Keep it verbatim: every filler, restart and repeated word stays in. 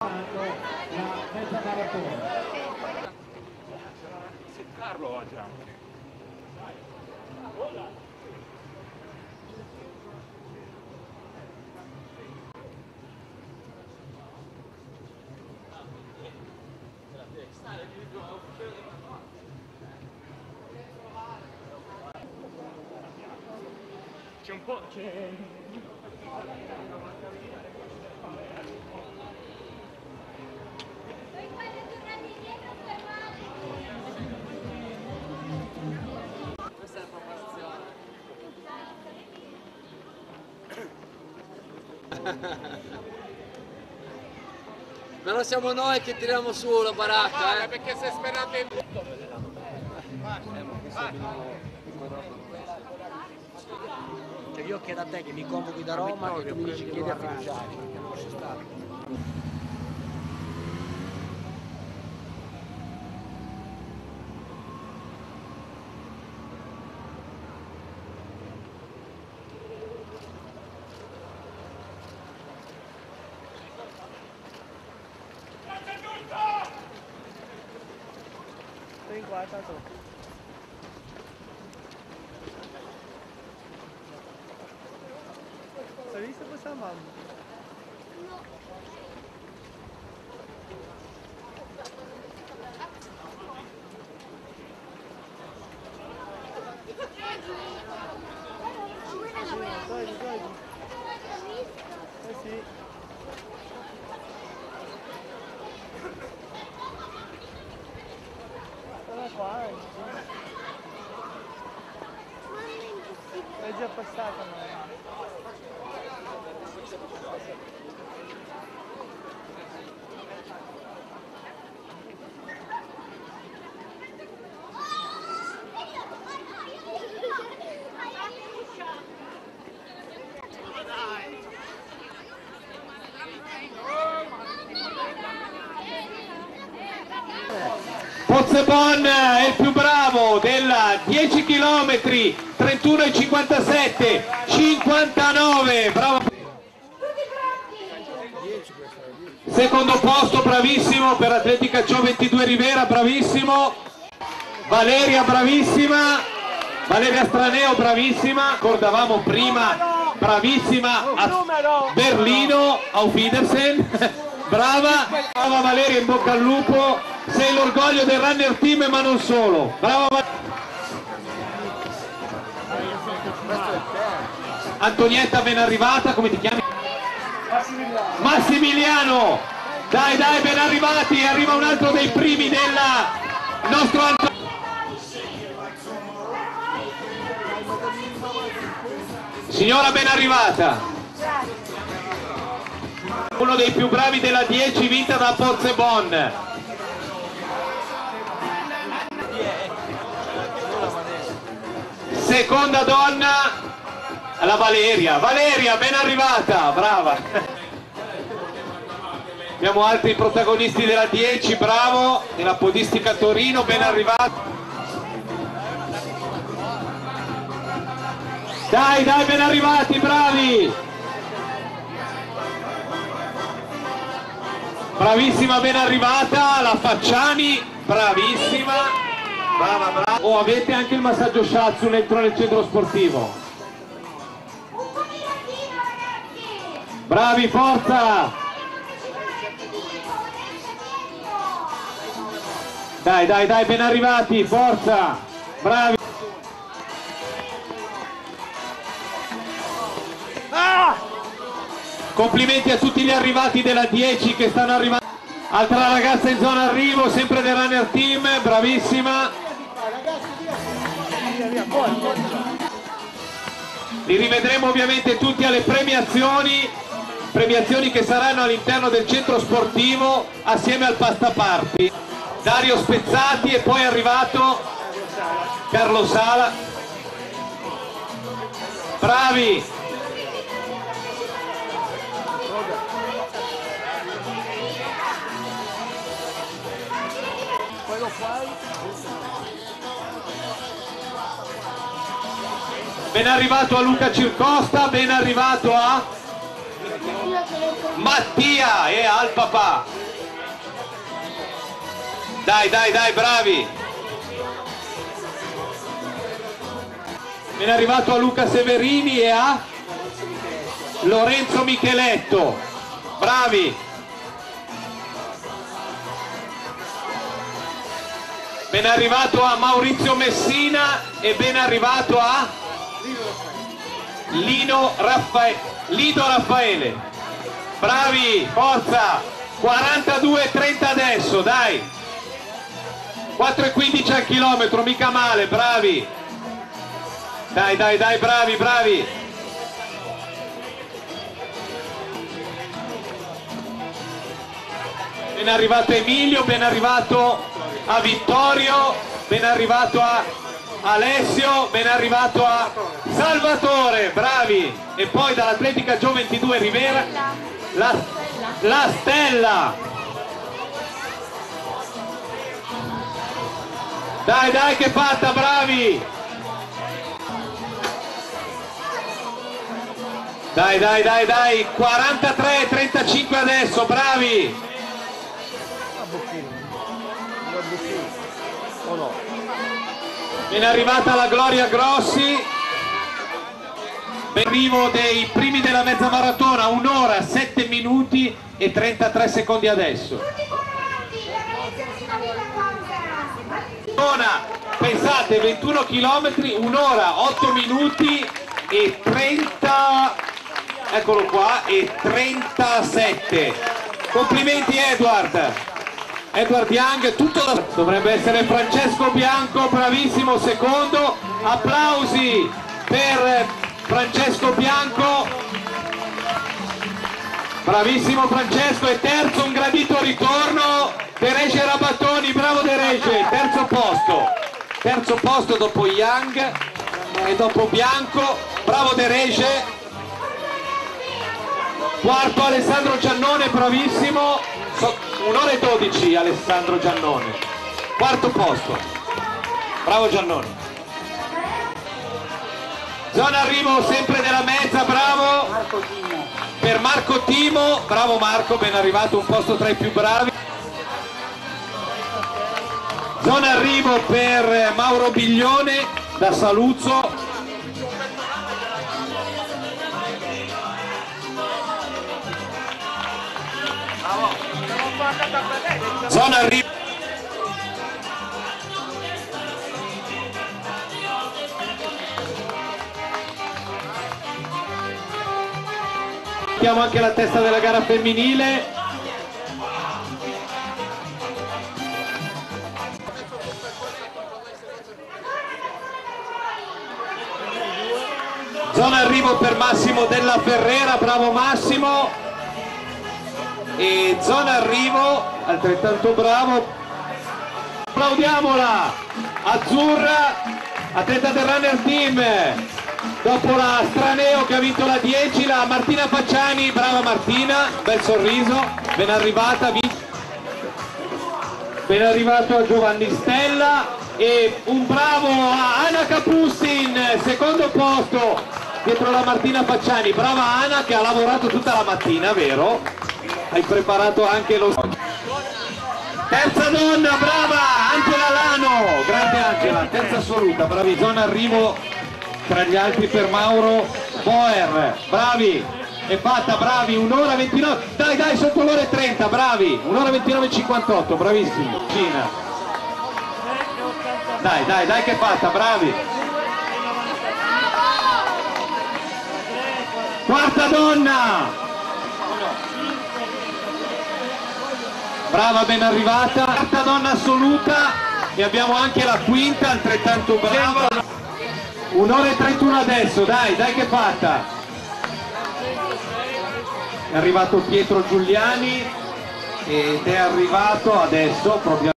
Carlo oggi anche. C'è un po'... c'è... Questa è la preparazione. Però siamo noi che tiriamo su la baracca, eh? Perché se sperate... Cioè io chiedo a te che mi convochi da Roma e tu mi dici chiedi a Fiduciari, perché non ci sta. Stai qua, tanto. Hai visto questa mamma? No. Guardi, guardi. Eh sì. Guarda qua, eh. È già passata, ma... Pozzebon è il più bravo della dieci chilometri, trentuno e cinquantasette, cinquantanove, bravo. Secondo posto, bravissimo per Atletica Ciò ventidue Rivera, bravissimo. Valeria, bravissima. Valeria Straneo, bravissima. Ricordavamo prima, bravissima a Berlino, auf Wiedersehen. Brava, brava Valeria, in bocca al lupo. Sei l'orgoglio del runner team, ma non solo. Brava Valeria. Antonietta, ben arrivata, come ti chiami? Massimiliano. Massimiliano, dai dai, ben arrivati, arriva un altro dei primi della nostro Antonio. Signora, ben arrivata. Uno dei più bravi della dieci, vinta da Pozzebon. Seconda donna, la Valeria. Valeria, ben arrivata, brava. Abbiamo altri protagonisti della dieci, bravo, nella podistica Torino, ben arrivato. Dai, dai, ben arrivati, bravi. Bravissima, ben arrivata, la Facciani, bravissima. Brava, brava. Oh, avete anche il massaggio shiatsu dentro nel centro sportivo. Bravi, forza! Dai, dai, dai, ben arrivati, forza! Bravi! Ah! Complimenti a tutti gli arrivati della dieci che stanno arrivando. Altra ragazza in zona arrivo, sempre del runner team, bravissima. Li rivedremo ovviamente tutti alle premiazioni, premiazioni che saranno all'interno del centro sportivo assieme al pasta party. Dario Spezzati e poi è arrivato Carlo Sala. Bravi! Ben arrivato a Luca Circosta, ben arrivato a Mattia e al papà. Dai, dai, dai, bravi. Viene arrivato a Luca Severini e a Lorenzo Micheletto. Bravi. Ben arrivato a Maurizio Messina e ben arrivato a Lino Raffaele. Lido Raffaele. Bravi, forza. quarantadue trenta adesso, dai. quattro e quindici al chilometro, mica male, bravi. Dai, dai, dai, bravi, bravi. Ben arrivato Emilio, ben arrivato a Vittorio, ben arrivato a Alessio, ben arrivato a Salvatore, bravi. E poi dall'Atletica Gio ventidue Rivera la, la Stella. Dai, dai, che fatta, bravi. Dai, dai, dai, dai, quarantatré trentacinque adesso, bravi. O no? Viene arrivata la Gloria Grossi. Ben arrivo dei primi della mezza maratona, un'ora, sette minuti e trentatré secondi adesso. Pensate, ventuno chilometri, un'ora, otto minuti e trenta, eccolo qua, e trentasette. Complimenti Edward. Edward Young, tutto da... dovrebbe essere Francesco Bianco, bravissimo, secondo. Applausi per Francesco Bianco. Bravissimo Francesco. E terzo, un gradito ritorno, Derege Rabattoni, bravo Derege, terzo posto. Terzo posto dopo Young e dopo Bianco, bravo Derege. Quarto Alessandro Giannone, bravissimo, un'ora e dodici Alessandro Giannone. Quarto posto, bravo Giannone. Zona arrivo sempre della mezza, bravo per Marco Timo, bravo Marco, ben arrivato, un posto tra i più bravi. Zona arrivo per Mauro Biglione da Saluzzo. Zona arrivo. Mettiamo anche la testa della gara femminile. Zona arrivo per Massimo Della Ferrera, bravo Massimo. E zona arrivo, altrettanto bravo, applaudiamola, Azzurra, atleta del Runner Team, dopo la Straneo che ha vinto la dieci, la Martina Facciani, brava Martina, bel sorriso, ben arrivata, ben arrivato a Giovanni Stella e un bravo a Anna Capustin, secondo posto dietro la Martina Facciani, brava Anna che ha lavorato tutta la mattina, vero? Hai preparato anche lo... Terza donna, brava, Angela Lano, grande Angela, terza assoluta, bravi, zona arrivo tra gli altri per Mauro Boer, bravi, è fatta, bravi, un'ora ventinove, dai dai, sotto l'ora e trenta, bravi, un'ora ventinove e cinquantotto, bravissimi, Cina. Dai, dai, dai che è fatta, bravi. Quarta donna! Brava, ben arrivata, quarta donna assoluta e abbiamo anche la quinta, altrettanto brava. un'ora e trentuno adesso, dai, dai che è fatta. È arrivato Pietro Giuliani ed è arrivato adesso proprio